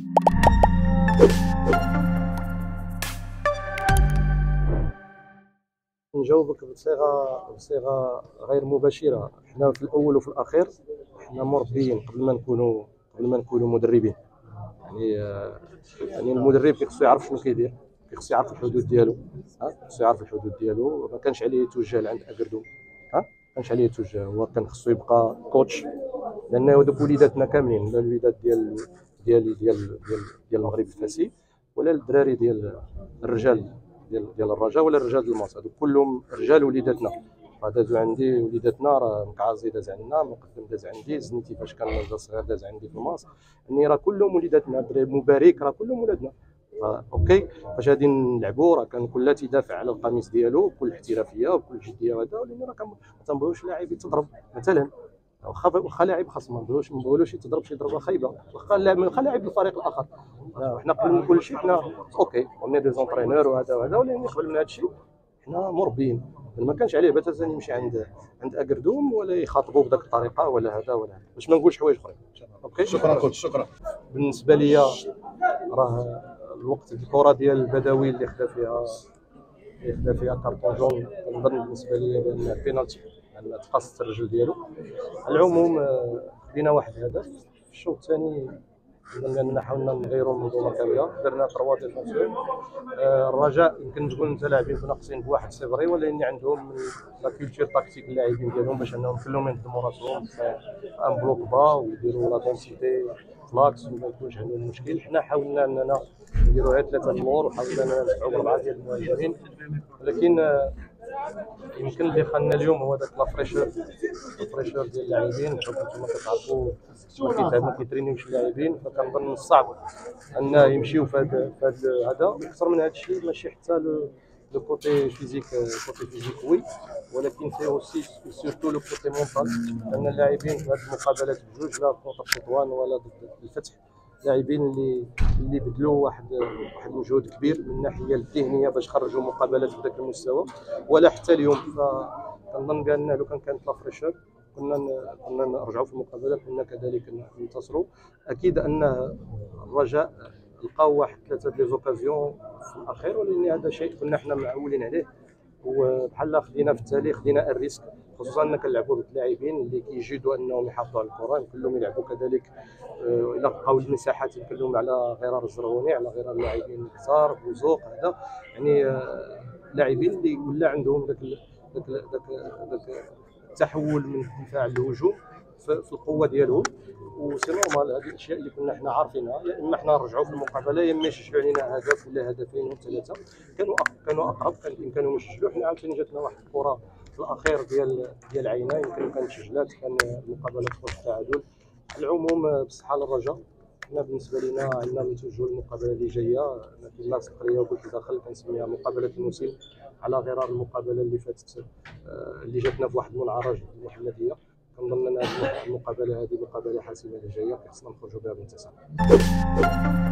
نجاوبك بصيغه غير مباشره. حنا في الاول وفي الاخير حنا مربيين قبل ما نكونوا مدربين. يعني المدرب خصو يعرف شنو كيدير، خصو يعرف الحدود ديالو. خصو يعرف الحدود ديالو، ما كانش عليه يتوجه لعند اكردو. ما كانش عليه يتوجه، هو كان خصو يبقى كوتش. لان دوك وليداتنا كاملين، لا الوليدات ديال المغرب الفاسي، ولا الدراري ديال الرجال ديال الرجاء، ولا الرجال ديال الماس، هذوك كلهم رجال وليداتنا. دازو عندي وليداتنا، راه مكعازي داز عندنا، مقدم داز عندي، زنيتي فاش كان صغير داز عندي في الماس. يعني راه كلهم وليداتنا، الدراري مبارك راه كلهم ولادنا. اوكي، فاش غادي نلعبوا راه كان كل تيدافع على القميص ديالو بكل احترافيه وبكل جديه. وهذا لان راه ما تنبغيوش لاعب يتضرب مثلا. واخا لاعب خاص ما نبغيوش يتضرب شي ضربه خايبه، واخا لاعب الفريق الاخر. حنا قبل من كل شيء حنا اوكي اوني دي زونترينور وهذا ولكن قبل من هذا الشيء حنا مربيين. ما كانش عليه باتاتا يمشي عند اكردوم ولا يخاطبوا بذاك الطريقه ولا هذا ولا هذا، باش ما نقولش حوايج اخرين. اوكي، شكرا كوتش. شكرا. بالنسبه ليا راه الوقت الكره ديال البدوي اللي خدا فيها كارطون جون، كنظن بالنسبه لي بان بينالتي لان تقصت الرجل ديالو. على العموم خدينا واحد الهدف في الشوط الثاني، لأننا حاولنا نغيروا المنظومه كامله، درنا 3 ديفونسور. الرجاء يمكن تقول انت لاعبين ناقصين بواحد صفري، ولكن عندهم لا كولتور تاكتيك اللاعبين ديالهم باش انهم كلهم يخدموا راسهم ان بلوك با ويديروا لا دونسيتي فلاكس وما يكونش عندهم مشكل. حنا حاولنا اننا نديروا غير 3 اللور، وحاولنا ندفعوا ب4 ديال المهاجمين، ولكن يمكن اللي خلنا اليوم هو داك الفريشور ديال اللاعبين. بحكم انتم كتعرفوا ما كيترينيوش اللاعبين، فكنظن من الصعب انه يمشيو في هذا. اكثر من هذا الشيء ماشي حتى لو كوتي فيزيك وي، ولكن سي اوسي سورتو لو كوتي مونطال. لان اللاعبين في هذه المقابلات بجوج، لا كونتر تطوان ولا ضد الفتح، لاعبين اللي بدلوا واحد المجهود كبير من الناحيه الذهنيه باش خرجوا مقابلات بذاك المستوى. ولا حتى اليوم فكنظن بان لو كانت لا فريشور كنا نرجعوا في المقابله، كنا كذلك ننتصروا. اكيد ان الرجاء لقاو واحد 3 دي زوكازيون في الاخير، ولكن هذا شيء كنا حنا معولين عليه، وبحال خدينا في التالي خدينا الريسك، خصوصا ان كنلعبوا ضد لاعبين اللي كيجيدوا انهم يحافظوا على الكره. كلهم يلعبوا كذلك الى بقاو المساحات يمكن لهم على غرار الزرغوني، على غرار اللاعبين الكثار بوزوق هذا. يعني لاعبين اللي ولا عندهم ذاك التحول من الدفاع للهجوم في القوه ديالهم. وسي نورمال هذه الاشياء اللي كنا حنا عارفينها، يا اما حنا نرجعوا في المقابله يا اما يسجلوا علينا هدف ولا هدفين ولا 3. كانوا اقرب، كان بامكانهم يسجلوا. حنا عاوتاني جاتنا واحد الكره في الاخير ديال عينا يمكن كانت سجلات، كان المقابله تخرج التعادل. على العموم بصحه للرجاء. حنا بالنسبه لنا عندنا نتوجهوا للمقابله اللي جايه. كما تقريبا قلت داخل كنسميها مقابله الموسم، على غرار المقابله اللي فاتت اللي جاتنا في واحد المنعرج المحمديه. كنظن ان المقابله هذه مقابله حاسمه اللي جايه، خصنا نخرجوا بها بانتصار.